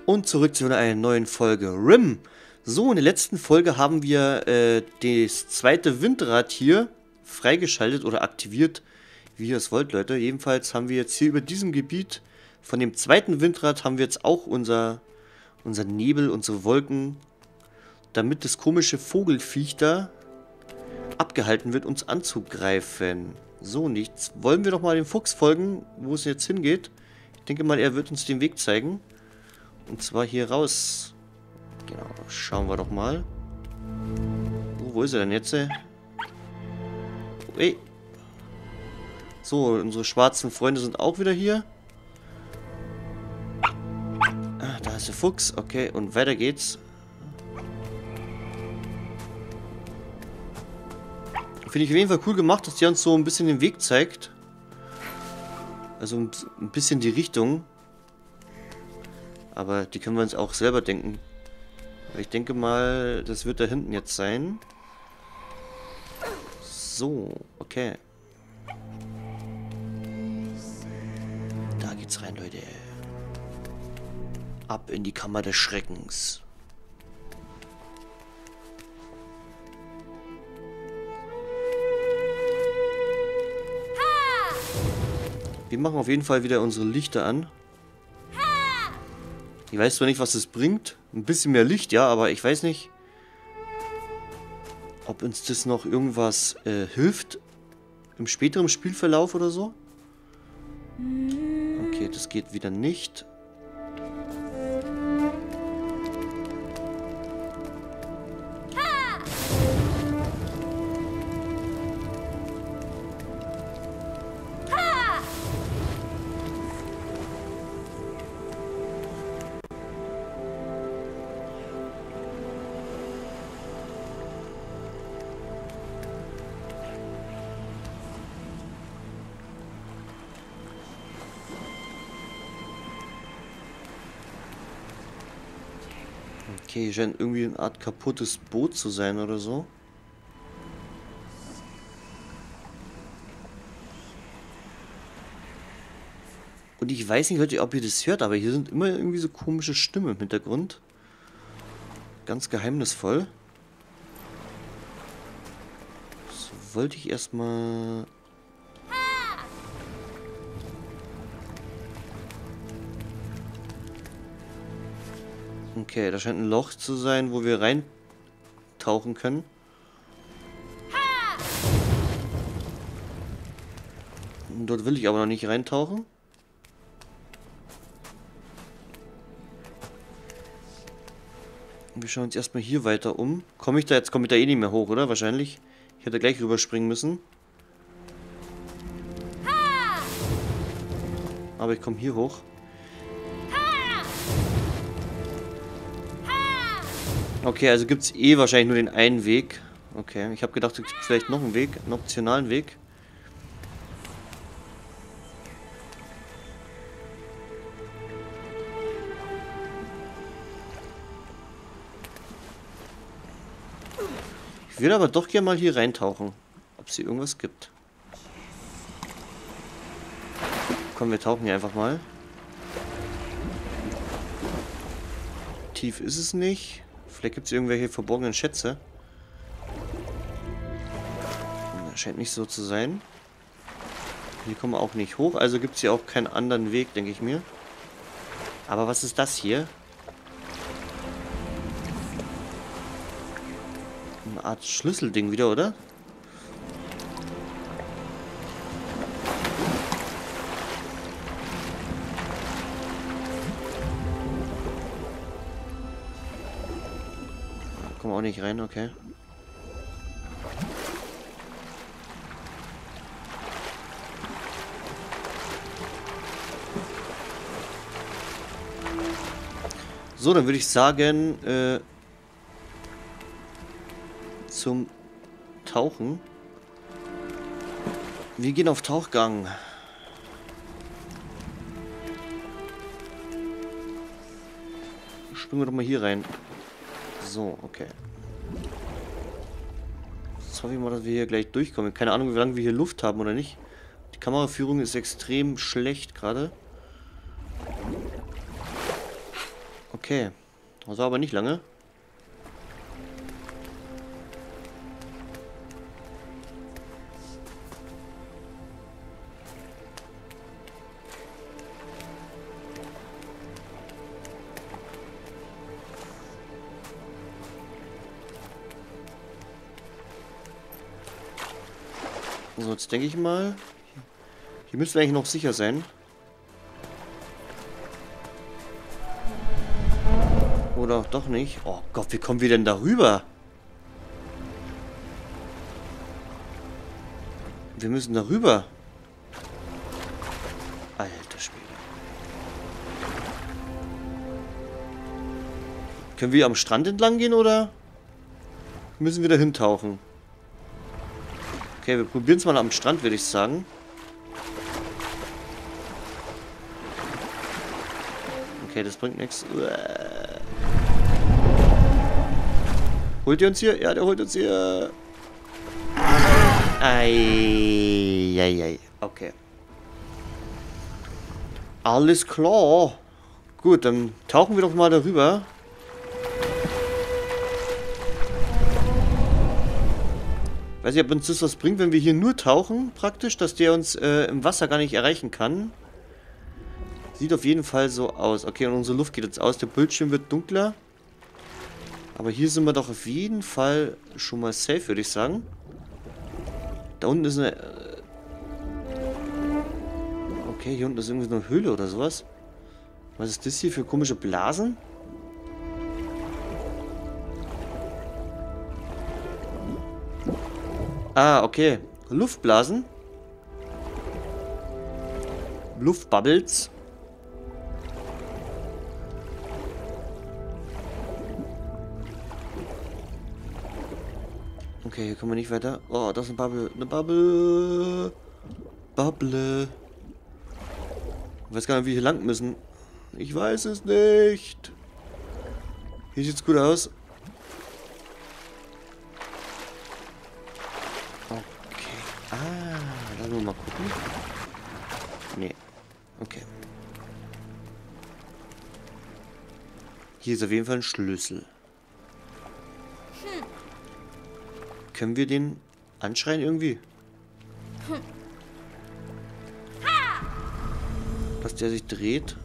Und zurück zu einer neuen Folge RIM. So, in der letzten Folge haben wir das zweite Windrad hier freigeschaltet oder aktiviert, wie ihr es wollt, Leute. Jedenfalls haben wir jetzt hier über diesem Gebiet von dem zweiten Windrad haben wir jetzt auch unser Nebel, unsere Wolken, damit das komische Vogelviech da abgehalten wird, uns anzugreifen. So, nichts. Wollen wir doch mal dem Fuchs folgen, wo es jetzt hingeht. Ich denke mal, er wird uns den Weg zeigen. Und zwar hier raus. Genau, schauen wir doch mal. Wo ist er denn jetzt? Hey. So, unsere schwarzen Freunde sind auch wieder hier. Ah, da ist der Fuchs. Okay, und weiter geht's. Finde ich auf jeden Fall cool gemacht, dass die uns so ein bisschen den Weg zeigt. Also ein bisschen die Richtung. Aber die können wir uns auch selber denken. Ich denke mal, das wird da hinten jetzt sein. So, okay. Da geht's rein, Leute. Ab in die Kammer des Schreckens. Wir machen auf jeden Fall wieder unsere Lichter an. Ich weiß zwar nicht, was es bringt. Ein bisschen mehr Licht, ja, aber ich weiß nicht, ob uns das noch irgendwas hilft im späteren Spielverlauf oder so. Okay, das geht wieder nicht. Okay, hier scheint irgendwie eine Art kaputtes Boot zu sein oder so. Und ich weiß nicht, Leute, ob ihr das hört, aber hier sind immer irgendwie so komische Stimmen im Hintergrund. Ganz geheimnisvoll. So, wollte ich erstmal... Okay, da scheint ein Loch zu sein, wo wir reintauchen können. Und dort will ich aber noch nicht reintauchen. Wir schauen uns erstmal hier weiter um. Komme ich da eh nicht mehr hoch, oder? Wahrscheinlich. Ich hätte gleich rüberspringen müssen. Aber ich komme hier hoch. Okay, also gibt es eh wahrscheinlich nur den einen Weg. Okay, ich habe gedacht, es gibt vielleicht noch einen Weg, einen optionalen Weg. Ich würde aber doch gerne mal hier reintauchen, ob es hier irgendwas gibt. Komm, wir tauchen hier einfach mal. Tief ist es nicht. Vielleicht gibt es irgendwelche verborgenen Schätze. Das scheint nicht so zu sein. Hier kommen wir auch nicht hoch, also gibt es hier auch keinen anderen Weg, denke ich mir. Aber was ist das hier? Eine Art Schlüsselding wieder, oder? Da kommen wir auch nicht rein, okay. So, dann würde ich sagen, zum Tauchen. Wir gehen auf Tauchgang. Springen wir doch mal hier rein. So, okay. Jetzt hoffe ich mal, dass wir hier gleich durchkommen. Keine Ahnung, wie lange wir hier Luft haben oder nicht. Die Kameraführung ist extrem schlecht gerade. Okay. Das war aber nicht lange. So, jetzt denke ich mal. Hier müssen wir eigentlich noch sicher sein. Oder auch doch nicht. Oh Gott, wie kommen wir denn da rüber? Wir müssen da rüber. Alter Schwede. Können wir am Strand entlang gehen, oder müssen wir da hintauchen? Okay, wir probieren es mal am Strand, würde ich sagen. Okay, das bringt nichts. Holt ihr uns hier? Ja, der holt uns hier. Eieiei. Okay. Alles klar. Gut, dann tauchen wir doch mal darüber. Weiß nicht, ob uns das was bringt, wenn wir hier nur tauchen, praktisch, dass der uns im Wasser gar nicht erreichen kann. Sieht auf jeden Fall so aus. Okay, und unsere Luft geht jetzt aus. Der Bildschirm wird dunkler. Aber hier sind wir doch auf jeden Fall schon mal safe, würde ich sagen. Da unten ist eine... Okay, hier unten ist irgendwie so eine Höhle oder sowas. Was ist das hier für komische Blasen? Ah, okay. Luftblasen. Luftbubbles. Okay, hier kommen wir nicht weiter. Oh, das ist eine Bubble. Eine Bubble. Bubble. Ich weiß gar nicht, wie wir hier lang müssen. Ich weiß es nicht. Hier sieht's gut aus. Okay. Ah, lassen wir mal gucken. Nee. Okay. Hier ist auf jeden Fall ein Schlüssel. Können wir den anschreien irgendwie? Dass der sich dreht?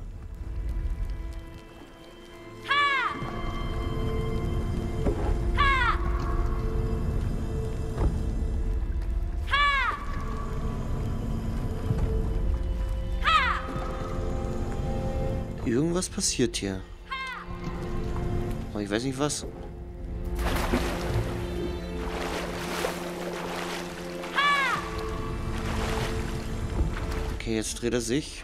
Irgendwas passiert hier. Aber ich weiß nicht was. Okay, jetzt dreht er sich.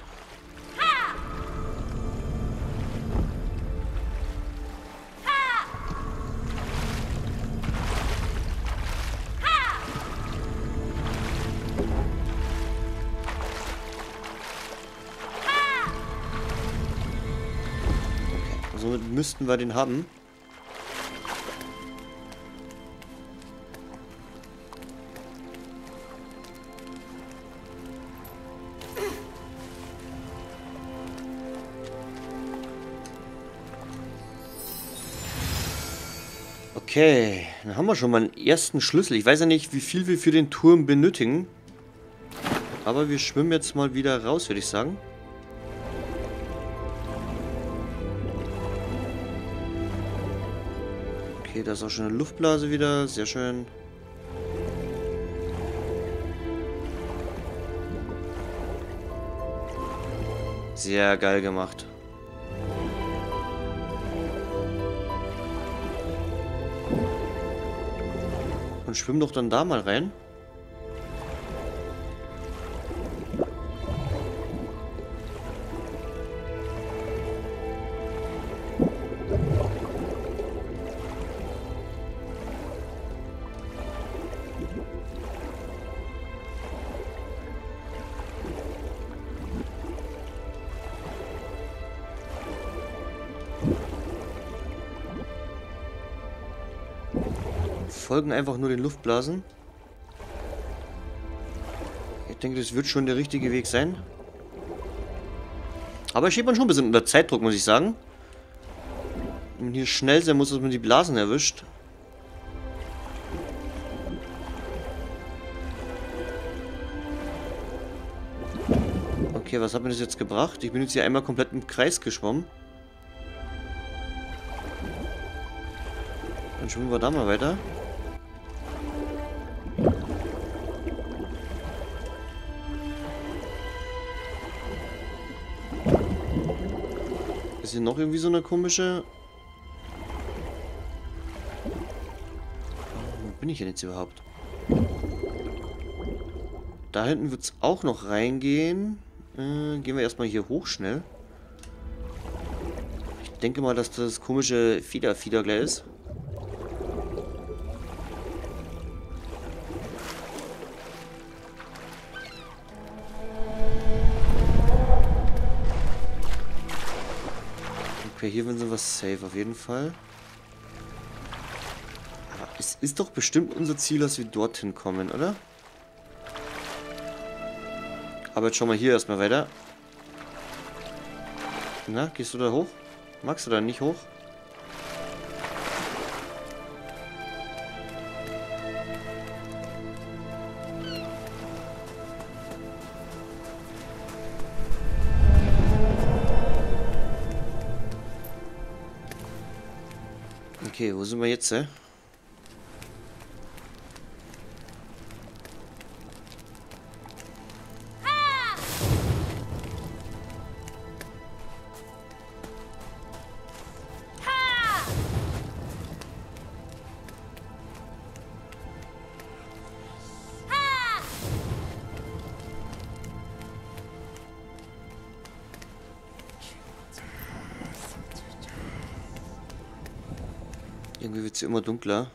Okay, somit müssten wir den haben. Okay, dann haben wir schon mal einen ersten Schlüssel. Ich weiß ja nicht, wie viel wir für den Turm benötigen. Aber wir schwimmen jetzt mal wieder raus, würde ich sagen. Okay, da ist auch schon eine Luftblase wieder. Sehr schön. Sehr geil gemacht. Und schwimm doch dann da mal rein. Folgen einfach nur den Luftblasen. Ich denke, das wird schon der richtige Weg sein. Aber steht man schon ein bisschen unter Zeitdruck, muss ich sagen. Wenn man hier schnell sein muss, dass man die Blasen erwischt. Okay, was hat mir das jetzt gebracht? Ich bin jetzt hier einmal komplett im Kreis geschwommen. Dann schwimmen wir da mal weiter. Ist hier noch irgendwie so eine komische... Wo bin ich denn jetzt überhaupt? Da hinten wird es auch noch reingehen. Gehen wir erstmal hier hoch schnell. Ich denke mal, dass das komische Fieder gleich ist. Okay, hier sind wir safe auf jeden Fall. Aber es ist doch bestimmt unser Ziel, dass wir dorthin kommen, oder? Aber jetzt schauen wir hier erstmal weiter. Na, gehst du da hoch? Magst du da nicht hoch? Okay, wo sind wir jetzt, Irgendwie wird es immer dunkler.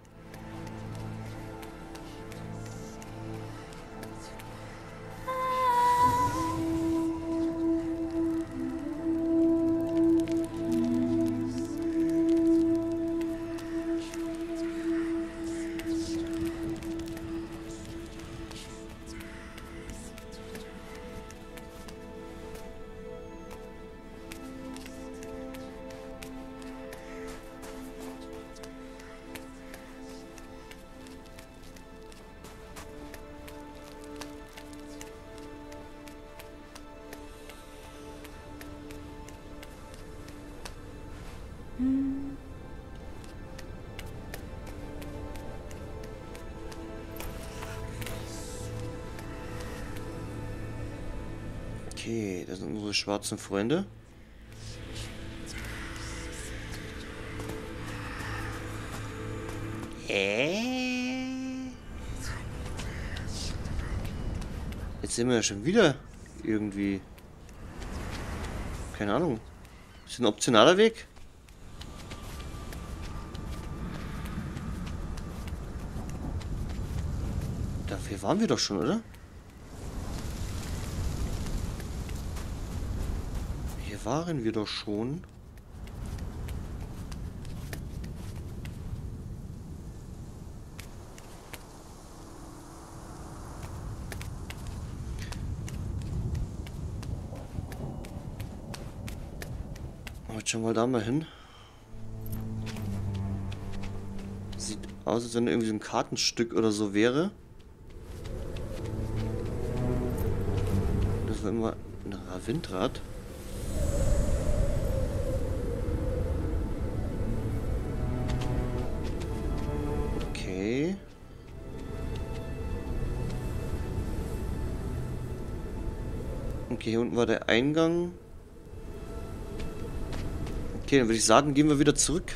Okay, das sind unsere schwarzen Freunde. Jetzt sind wir ja schon wieder irgendwie... Keine Ahnung. Ist das ein optionaler Weg? Dafür waren wir doch schon, oder? Hier waren wir doch schon. Jetzt schauen wir da mal hin. Sieht aus, als wenn irgendwie so ein Kartenstück oder so wäre. Das war immer ein Windrad. Okay. Okay, hier unten war der Eingang. Okay, dann würde ich sagen, gehen wir wieder zurück.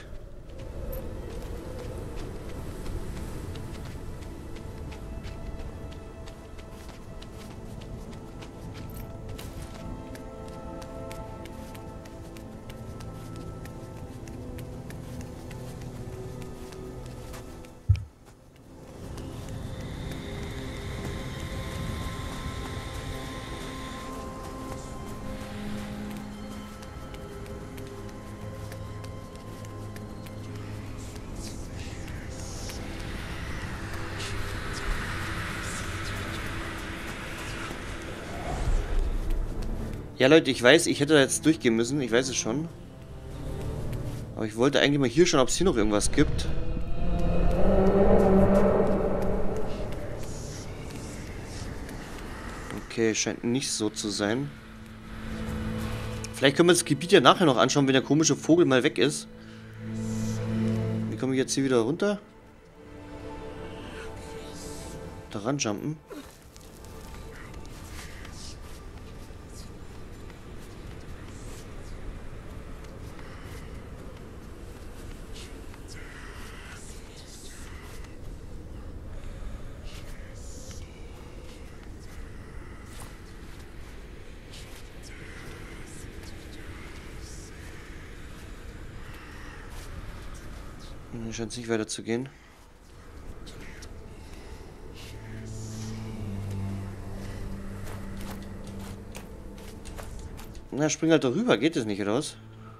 Ja, Leute, ich weiß, ich hätte da jetzt durchgehen müssen. Ich weiß es schon. Aber ich wollte eigentlich mal hier schauen, ob es hier noch irgendwas gibt. Okay, scheint nicht so zu sein. Vielleicht können wir das Gebiet ja nachher noch anschauen, wenn der komische Vogel mal weg ist. Wie komme ich jetzt hier wieder runter? Da ran jumpen. Hier scheint es nicht weiter zu gehen. Na, spring halt darüber, geht es nicht, oder was?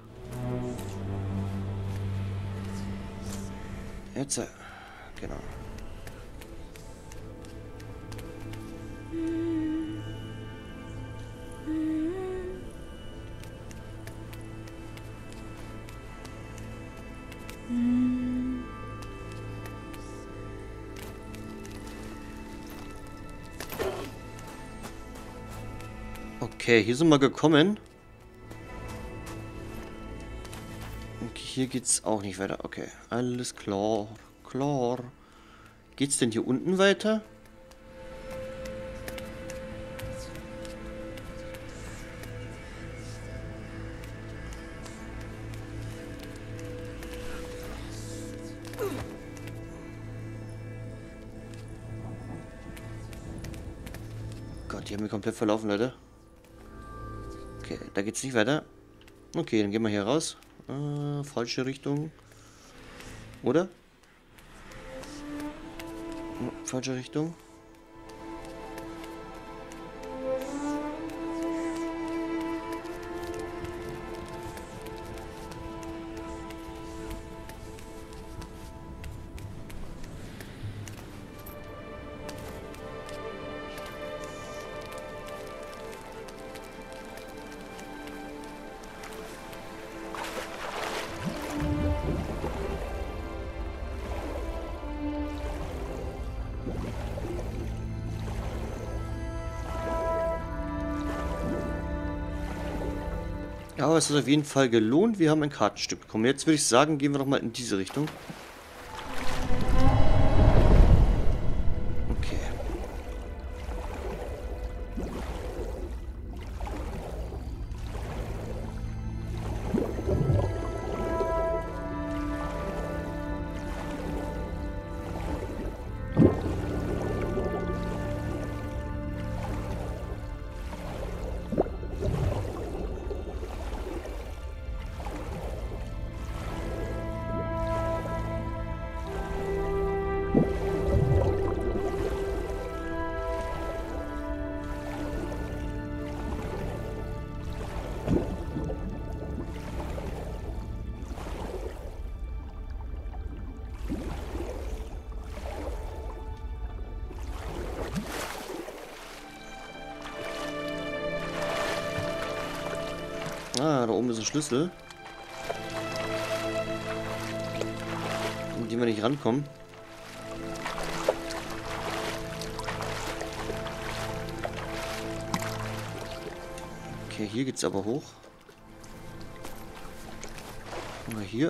Jetzt, genau. Okay, hier sind wir gekommen. Okay, hier geht's auch nicht weiter. Okay, alles klar. Klar. Geht's denn hier unten weiter? Gott, die haben mich komplett verlaufen, Leute. Okay, da geht's nicht weiter. Okay, dann gehen wir hier raus. Falsche Richtung. Oder? Falsche Richtung. Ja, aber es ist auf jeden Fall gelohnt. Wir haben ein Kartenstück bekommen. Jetzt würde ich sagen, gehen wir doch mal in diese Richtung. Okay. Ah, da oben ist ein Schlüssel. An den wir nicht rankommen. Okay, hier geht's aber hoch. Mal hier.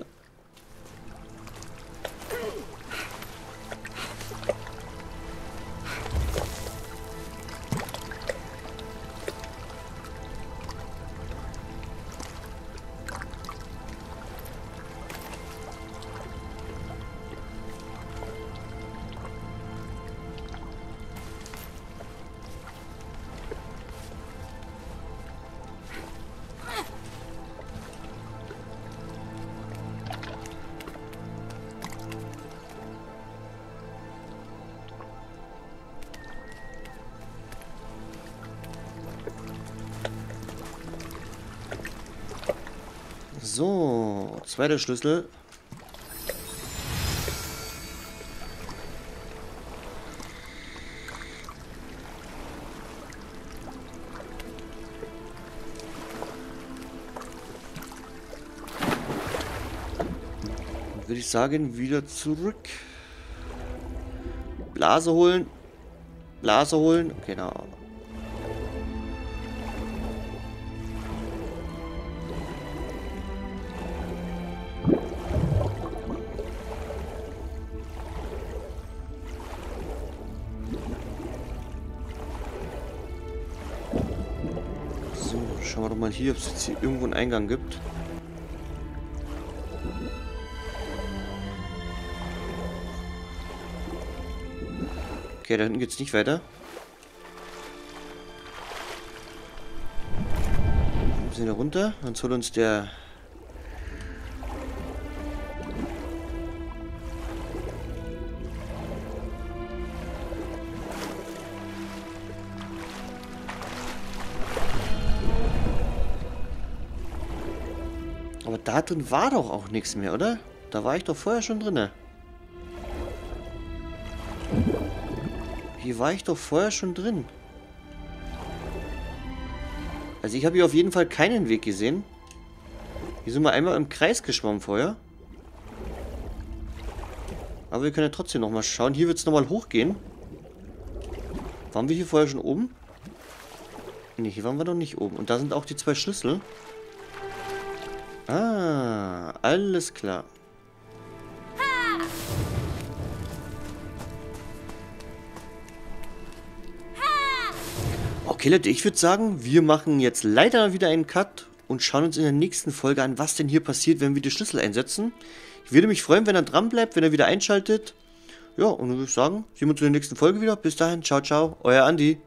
So, zweiter Schlüssel. Würde ich sagen, wieder zurück. Blase holen. Blase holen. Genau. So, schauen wir doch mal hier, ob es jetzt hier irgendwo einen Eingang gibt. Okay, da hinten geht's nicht weiter. Wir sind da runter. Dann soll uns der... Aber da drin war doch auch nichts mehr, oder? Da war ich doch vorher schon drinne. Hier war ich doch vorher schon drin. Also ich habe hier auf jeden Fall keinen Weg gesehen. Hier sind wir einmal im Kreis geschwommen vorher. Aber wir können ja trotzdem nochmal schauen. Hier wird es nochmal hochgehen. Waren wir hier vorher schon oben? Ne, hier waren wir noch nicht oben. Und da sind auch die 2 Schlüssel. Ah, alles klar. Okay, Leute, ich würde sagen, wir machen jetzt leider wieder einen Cut und schauen uns in der nächsten Folge an, was denn hier passiert, wenn wir die Schlüssel einsetzen. Ich würde mich freuen, wenn ihr dran bleibt, wenn ihr wieder einschaltet. Ja, und dann würde ich sagen, sehen wir uns in der nächsten Folge wieder. Bis dahin, ciao, ciao, euer Andi.